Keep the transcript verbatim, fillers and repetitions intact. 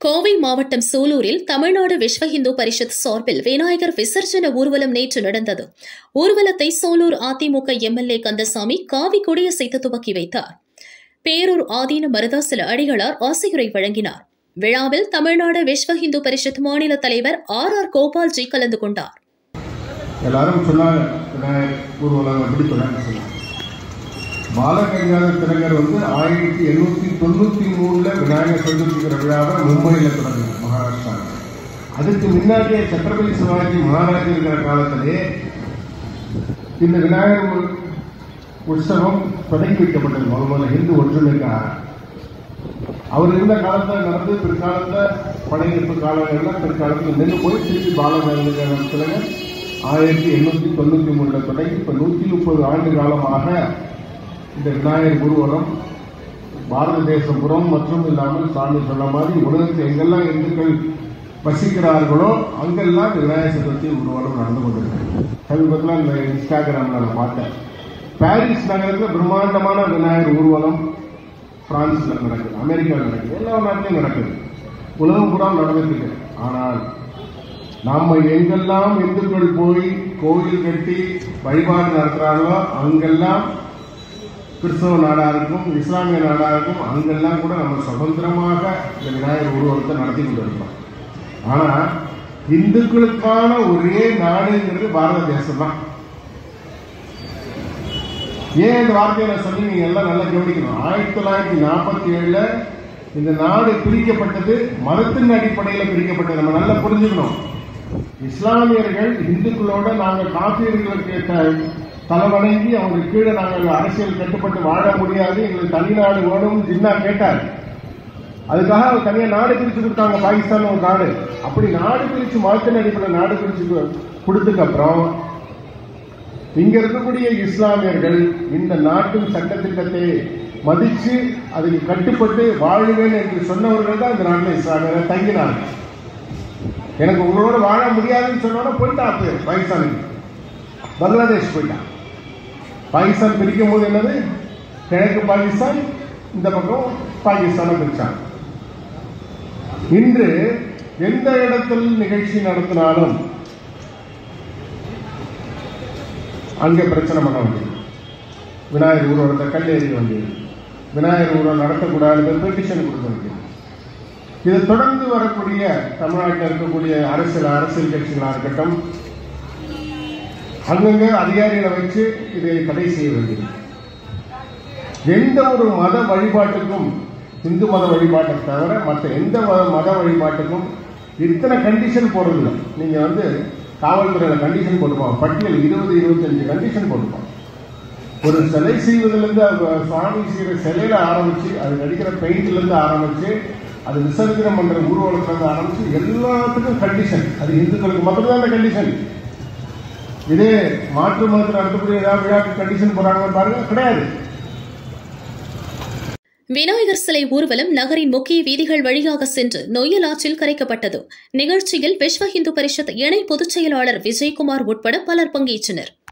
கோவை மாவட்டம் சூலூரில் தமிழ்நாடு விஸ்வ இந்து பரிஷத் சார்பில் விநாயகர் விசர்ஜன ஊர்வலம் நேற்று நடந்தது. ஊர்வலத்தை சூலூர் அதிமுக எம்எல்ஏ கந்தசாமி காவி கொடியசைத்து துவக்கி வைத்தார். பேரூர் ஆதீன மருதாசல அடிகளார் ஆசியுரை வழங்கினார். விழாவில் தமிழ்நாடு விஸ்வ இந்து பரிஷத் மாநில தலைவர் ஆர் ஆர் கோபால்ஜி கலந்து கொண்டார். எல்லாரும் சொன்னாங்க ஊர்வலம் எப்படி சொன்னாங்க. பாலகங்காதர திலகர் வந்து ஆயிரத்தி எண்ணூத்தி தொண்ணூத்தி மூணுல விநாயகர் சதுர்த்திங்கிற விழாவை மும்பையில் தொடங்கினார், மகாராஷ்டிரா. அதுக்கு முன்னாடியே சத்ரபதி சிவாஜி மகாராஜ் இருக்கிற காலத்திலே இந்த விநாயகர் உற்சவம் தொடங்கி வைக்கப்பட்டது. முதல் முதல்ல இந்து ஒற்றுமைக்காக அவர் இருந்த காலத்தில் நடந்து பிற்காலத்தில் படையெடுப்பு காலங்கள்ல பிற்காலத்தில் நின்று போய் திருப்பி பாலகங்காதர திலகர் ஆயிரத்தி எண்ணூத்தி தொண்ணூத்தி மூணுல தொடங்கி இப்ப நூத்தி முப்பது ஆண்டு காலமாக இந்த விநாயகர் ஊர்வலம் பாரத தேசம் புறம் மற்றும் இல்லாமல் சாமி சொன்ன மாதிரி உலகத்தில் எங்கெல்லாம் இந்துக்கள் வசிக்கிறார்களோ அங்கெல்லாம் இந்த விநாயகர் சதுர்த்தி ஊர்வலம் நடந்து கொண்டிருக்கு. சமீபத்தில் இந்த இன்ஸ்டாகிராம்ல நான் பார்த்தேன். பாரிஸ் நகரத்தில் பிரம்மாண்டமான விநாயகர் ஊர்வலம் பிரான்ஸ்ல நடக்குது, அமெரிக்காவில் நடக்குது, எல்லா நாட்டிலையும் நடக்குது, உலகம் புறம் நடந்துட்டு. ஆனால் நாம எங்கெல்லாம் இந்துக்கள் போய் கோயில் கட்டி வழிபாடு நடத்துறாங்களோ அங்கெல்லாம் கிறிஸ்தவ நாடா இருக்கும், இஸ்லாமிய நாடா இருக்கும், அங்கெல்லாம் கூட நம்ம சுதந்திரமாக இந்த விநாயகர் ஊர்வலத்தை நடத்தி கொண்டு இருக்கோம். ஆனா இந்துக்களுக்கான ஒரே நாடுங்கிறது பாரத தேசம் தான். ஏன் இந்த வார்த்தையை நான் சொல்லி நீங்க எல்லாம் நல்லா கவனிக்கணும். ஆயிரத்தி தொள்ளாயிரத்தி நாற்பத்தி ஏழுல இந்த நாடு பிரிக்கப்பட்டது மதத்தின் அடிப்படையில் பிரிக்கப்பட்டது. நம்ம நல்லா புரிஞ்சுக்கணும். இஸ்லாமியர்கள் இந்துக்களோட நாங்கள் காப்பீர்களுக்கு தலைவணங்கி அவங்க கீழே நாங்கள் அரசியல் கட்டுப்பட்டு வாழ முடியாது, எங்களுக்கு தனிநாடு வேணும் ஜின்னா கேட்டார். அதுக்காக அவர் தனியா நாடு பிரிச்சு கொடுத்தாங்க, பாகிஸ்தான் ஒரு நாடு. அப்படி நாடு பிரிச்சு மதத்தின் அடிப்படையில் நாடு பிரிச்சு கொடுத்ததுக்கு அப்புறம் இங்க இருக்கக்கூடிய இஸ்லாமியர்கள் இந்த நாட்டின் சட்டத்திட்டத்தை மதிச்சு அதுக்கு கட்டுப்பட்டு வாழுவேன் என்று சொன்னவர்கள் தான் இந்த நாட்டில் இஸ்லாமியர்கள் தங்கினார்கள். எனக்கு உங்களோட வாழ முடியாதுன்னு சொன்னோட போயிட்டான் பாகிஸ்தானுக்கு, பங்களாதேஷ் போயிட்டான். பாகிஸ்தான் பிரிக்கும் போது என்னது, கிழக்கு பாகிஸ்தான், இந்த பக்கம் பாகிஸ்தானை பிரிச்சாங்க. இன்று எந்த இடத்தில் நிகழ்ச்சி நடத்தினாலும் அங்கே பிரச்சனை பண்ண வேண்டியது. விநாயகர் ஊர்வலத்தை கல்லெறி வேண்டியது, விநாயகர் ஊர்வலம் நடத்தக்கூடாது பெட்டிஷன் கொடுக்க வேண்டியது. இதை தொடர்ந்து வரக்கூடிய தமிழ்நாட்டில் இருக்கக்கூடிய அரசியல் அரசியல் கட்சிகளாக இருக்கட்டும், அங்கங்க அதிகாரிகளை வச்சு இதை தடை செய்ய வேண்டியது. எந்த ஒரு மத வழிபாட்டுக்கும், இந்து மத வழிபாட்டை தவிர மற்ற எந்த மத வழிபாட்டுக்கும் இத்தனை கண்டிஷன் போடுறதில்லை. நீங்க வந்து காவல்துறையில கண்டிஷன் போட்டுப்பாங்க, பட்டியல் இருபது இருபத்தஞ்சு கண்டிஷன் போட்டுப்பாங்க. ஒரு சிலை செய்வதிலிருந்து சுவாமி செய்கிற சிலையில ஆரம்பிச்சு அது நடிக்கிற பெயிண்ட்ல இருந்து ஆரம்பிச்சு அது விசர்ஜனம் பண்ற ஊர்வலத்துல இருந்து ஆரம்பிச்சு எல்லாத்துக்கும் கண்டிஷன். அது இந்துக்களுக்கு மட்டும்தான் அந்த கண்டிஷன். இதே மாற்று மதத்தில் நடத்தக்கூடிய ஏதாவது விழாக்கு கண்டிஷன் போறாங்க பாருங்க, கிடையாது. விநாயகர் சிலை ஊர்வலம் நகரின் முக்கிய வீதிகள் வழியாக சென்று நொய்யல் ஆற்றில் கரைக்கப்பட்டது. நிகழ்ச்சியில் விஸ்வ இந்து பரிஷத் இணை பொதுச் செயலாளர் விஜயகுமார் உட்பட பலர் பங்கேற்றனர்.